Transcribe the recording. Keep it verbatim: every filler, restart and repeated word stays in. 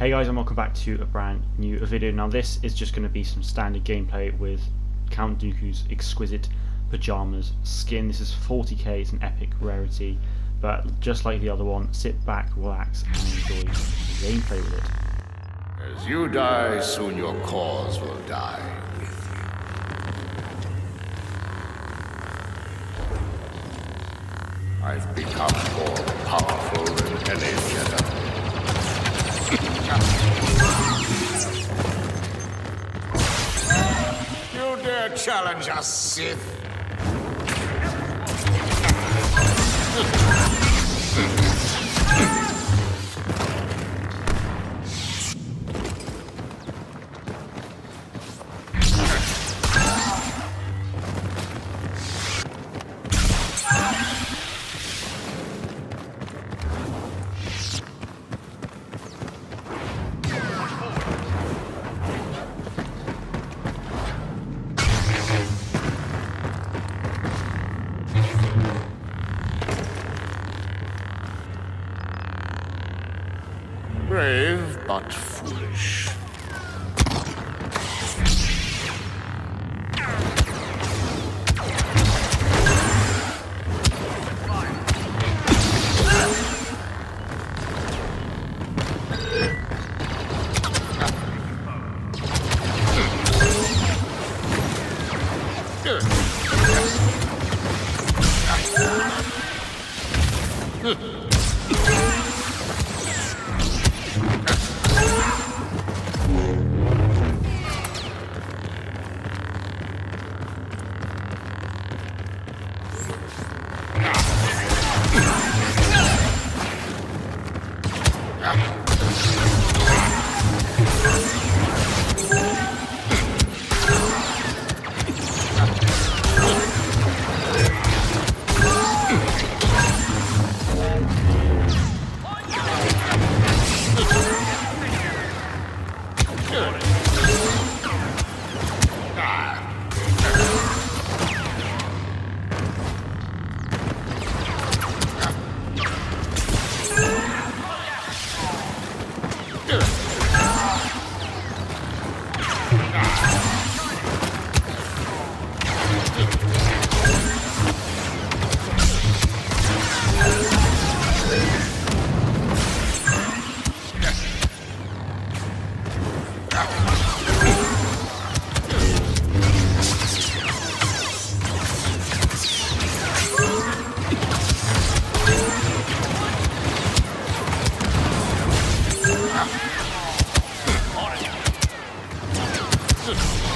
Hey guys, and welcome back to a brand new video. Now this is just going to be some standard gameplay with Count Dooku's Exquisite Pajamas skin. This is forty K, it's an epic rarity, but just like the other one, sit back, relax and enjoy the gameplay with it. As you die, soon your cause will die with you. I've become more powerful than any Jedi. You dare challenge us, Sith? Brave, but foolish. Ugh!